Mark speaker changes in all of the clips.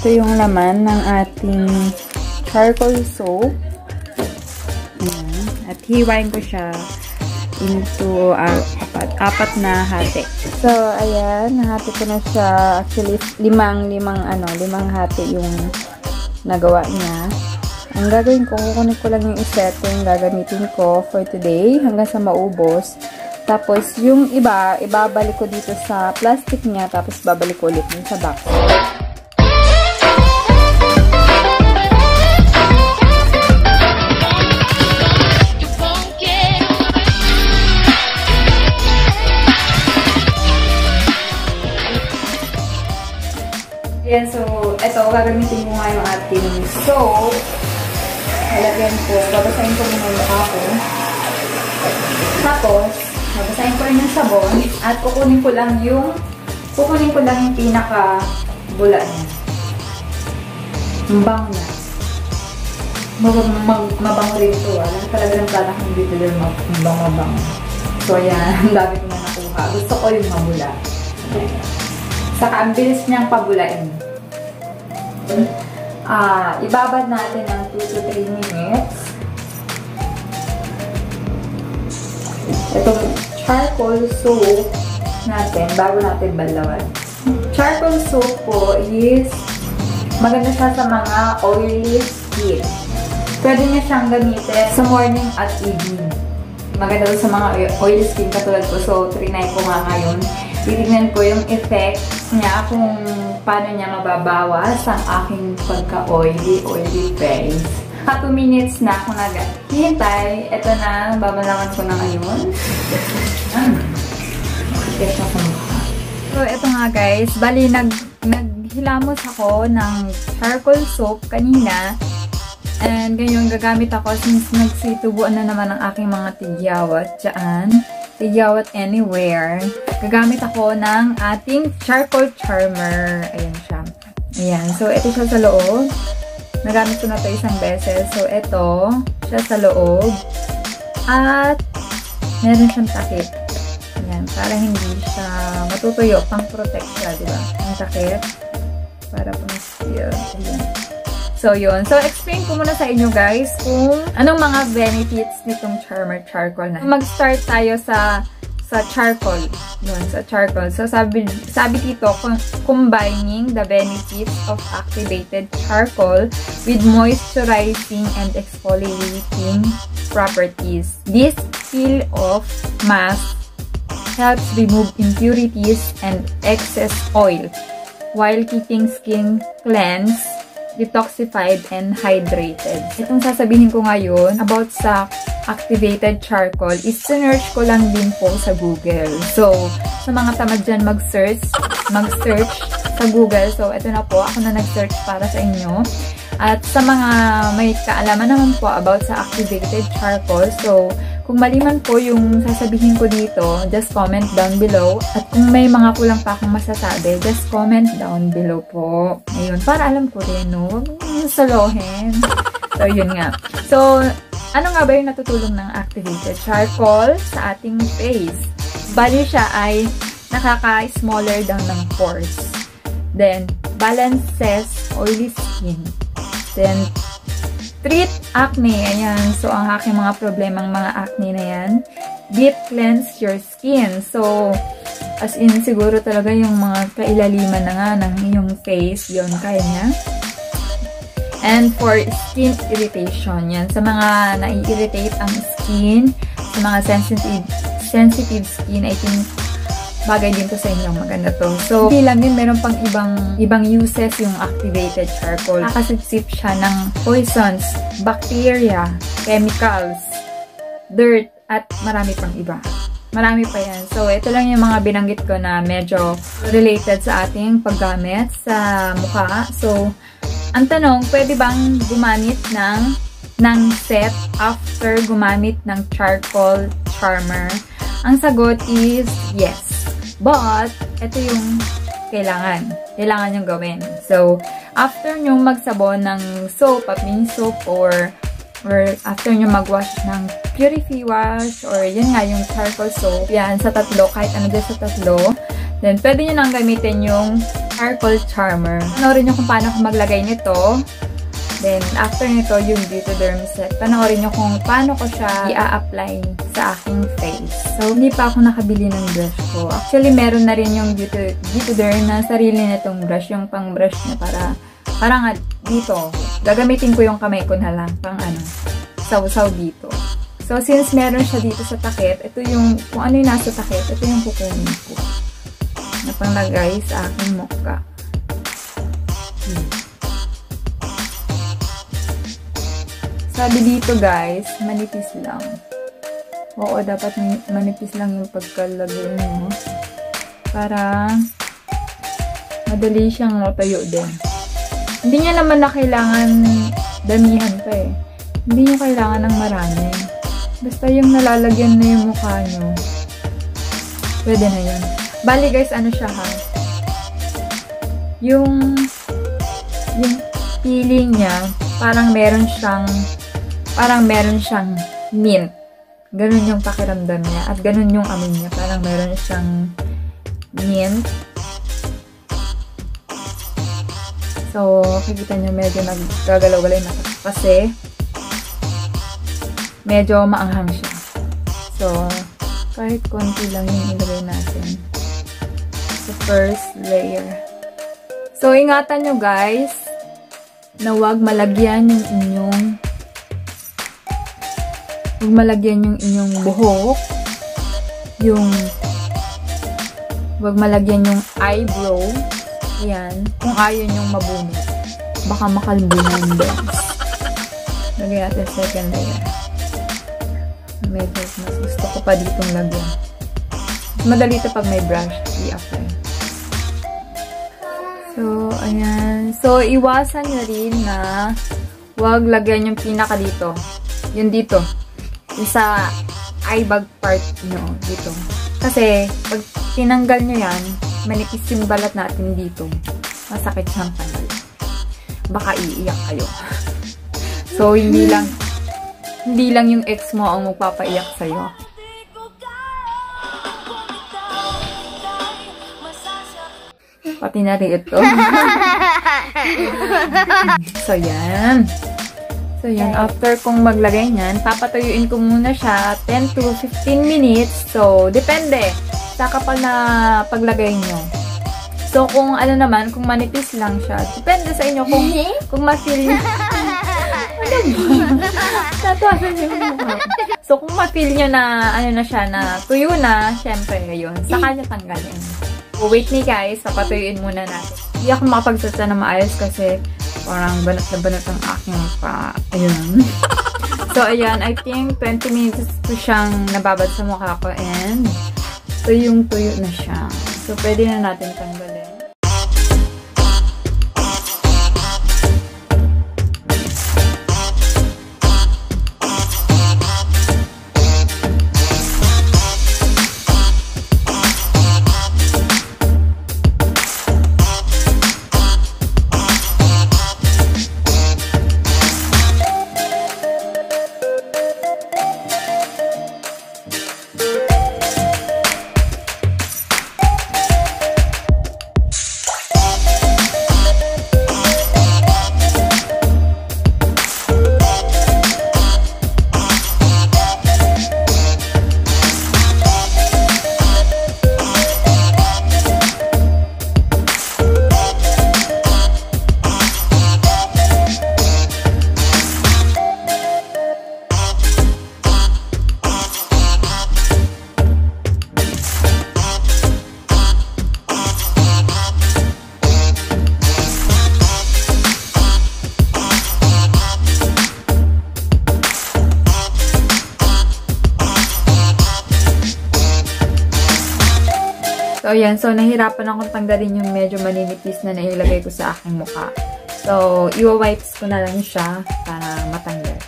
Speaker 1: ito yung laman ng ating charcoal soap. Ayan. At hiwain ko siya into apat na hati. So, ayan. Nahati ko na siya. Actually, limang hati yung nagawa niya. Ang gagawin ko, kukunin ko lang yung isa. Ito yung gagamitin ko for today hanggang sa maubos. Tapos, yung iba, ibabalik ko dito sa plastic niya. Tapos, babalik ko ulit dun sa box. Yan, so, ito, gagamitin ko nga yung ating soap. Halagyan ko, babasahin ko muna yung mukha ko. Tapos, babasahin ko rin yung sabon. At kukunin ko lang yung pinaka-bula niya. Mabango niya. Mabango rin ito. Alam talaga ng product ng dito din mabango. So, ayan, ang dami ko na nakuha. Gusto ko yung mabula. Saka, ang bilis niyang pabulain. Ibabad natin ng 2 to 3 minutes. Itong charcoal soap natin, bago natin balawan. Charcoal soap po is maganda siya sa mga oily skin. Pwede niya siyang gamitin sa morning at evening. Maganda sa mga oily skin katulad ko. So, trinay ko nga ngayon. Titignan ko yung effect niya kung paano niya mababawas ang aking pagka-oily face. 2 minutes na ako naghihintay. Ito na, babalawan ko na ngayon. So, ito nga guys. Bali, naghilamos ako ng charcoal soap kanina. And ngayon, gagamit ako since nagsitubuan na naman ang aking mga tigyawat dyan. Tigyawat anywhere. Gagamit ako ng ating charcoal charmer. Ayan siya. Ayan. So, ito siya sa loob. Nagamit ko na ito isang beses. So, ito siya sa loob. At, meron siyang takip. Ayan. Para hindi siya matutuyo. Pang-protect siya, diba? Ang takip. Para pang-seal. Ayan. So, yun. So, explain ko muna sa inyo, guys, kung anong mga benefits nitong charmer charcoal na. Mag-start tayo sa charcoal. Yun, sa charcoal. So, sabi dito, combining the benefits of activated charcoal with moisturizing and exfoliating properties. This peel-off mask helps remove impurities and excess oil while keeping skin cleansed, detoxified, and hydrated. Itong sasabihin ko ngayon about sa activated charcoal is sinearch ko lang din po sa Google. So, sa mga tamad dyan mag-search sa Google. So, ito na po. Ako na nag-search para sa inyo. At sa mga may kaalaman naman po about sa activated charcoal. So, kung mali man po yung sasabihin ko dito, just comment down below. At kung may mga kulang pa akong masasabi, just comment down below po. Ayun, para alam ko rin, no? Huwag mong salohin. So, yun nga. So, ano nga ba yung natutulong ng activated charcoal sa ating face? Bali siya ay nakaka-smaller down ng pores. Then, balances oily skin. Then, treat acne. Ayan. So, ang aking mga problemang mga acne na yan. Deep cleanse your skin. So, as in, siguro talaga yung mga kailaliman na nga ng iyong face, yun, kaya niya. And for skin irritation, yan. Sa mga nai-irritate ang skin, sa mga sensitive skin, I think, bagay din to sa inyo. Maganda to. So, hindi lang din, meron pang ibang uses yung activated charcoal. Nakasipsip siya ng poisons, bacteria, chemicals, dirt, at marami pang iba. Marami pa yan. So, ito lang yung mga binanggit ko na medyo related sa ating paggamit sa mukha. So, ang tanong, pwede bang gumamit ng set after gumamit ng charcoal charmer? Ang sagot is yes. But, ito yung kailangan yung gawin. So, after nyo magsabon ng soap, aping soap, or after nyo magwash ng purify wash, or yun nga, yung charcoal soap, yan, sa tatlo, kahit ano dyan sa tatlo, then, pwede nyo nang gamitin yung Charcoal Charmer. Panoorin nyo kung paano ko maglagay nito. Then, after nito, yung Beautyderm set. Panoorin nyo kung paano ko siya i-apply sa aking face. So, hindi pa ako nakabili ng brush ko. Actually, meron na rin yung Beautyderm na sarili nitong brush. Yung pang brush na parang dito. Gagamitin ko yung kamay ko na lang. Pang saw-saw dito. So, since meron siya dito sa takip, ito yung, kung ano yung nasa takip, ito yung kukunin ko. Na panglagay sa aking mukha. Sabi dito guys, manipis lang. Oo, dapat manipis lang yung pagkalagay mo. Para madali siyang matayo din. Hindi niya naman na kailangan damihan pa eh. Hindi niyo kailangan ng marami. Basta yung nalalagyan na yung mukha nyo. Pwede na yun. Bali guys, ano siya ha? Yung feeling niya, parang meron siyang mint. Ganun yung pakiramdam niya. At ganun yung amoy niya. Parang meron siyang mint. So, kikita nyo medyo naggagalaw-galay na kasi medyo maanghang siya. So, kahit konti lang yung ilagay natin sa first layer. So, ingatan nyo guys na huwag malagyan yung inyong buhok, huwag malagyan yung eyebrow. Ayan, kung ayaw nyong mabunot, baka makalbunan din. Lagyan natin second layer. Medyo mas gusto ko pa ditong lagyan. Madali ito pag may brush i-apply. So, ayan. So, iwasan nyo rin na huwag lagyan yung pinaka dito. Yun dito. Yung sa eye bag part nyo. Dito. Kasi, pag tinanggal nyo yan, manipis yung balat natin dito. Masakit siyang tanggal. Baka iiyak kayo. So, hindi lang yung ex mo ang magpapaiyak sa'yo. Pati na rin ito. So, yan. So, yan. After kong maglagay niyan, papatuyuin ko muna siya 10 to 15 minutes. So, depende sa kapal na paglagay nyo. So, kung ano naman, kung manipis lang siya, depende sa inyo kung ma-feel nyo. Ano ba? Tatasan yung mukha. So, kung ma-feel nyo na, ano na siya, na tuyo na, syempre, ngayon, saka nyo tanggalin. So, wait me guys, papatuyuin muna natin. Hindi ako makapagsalita na maayos kasi parang banat na banat ang aking mukha. Ayun. So, ayan, I think 20 minutes ko siyang nababad sa mukha ko and tuyong-tuyo na siya. So, pwede na natin tanggalin. So, ayan. So, nahirapan akong tanggalin yung medyo maninipis na nailagay ko sa aking mukha. So, iwa-wipes ko na lang siya para matanggal.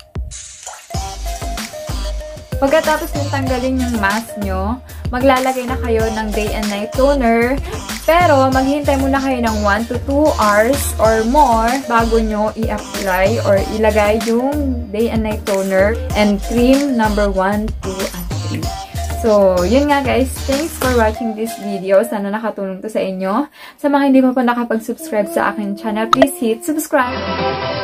Speaker 1: Pagkatapos nyo tanggalin yung mask nyo, maglalagay na kayo ng day and night toner. Pero, maghihintay muna kayo ng 1 to 2 hours or more bago nyo i-apply or ilagay yung day and night toner and cream number 1, 2, and 3. So, yun nga guys. Thanks for watching this video. Sana nakatulong to sa inyo. Sa mga hindi pa nakapag-subscribe sa aking channel, please hit subscribe.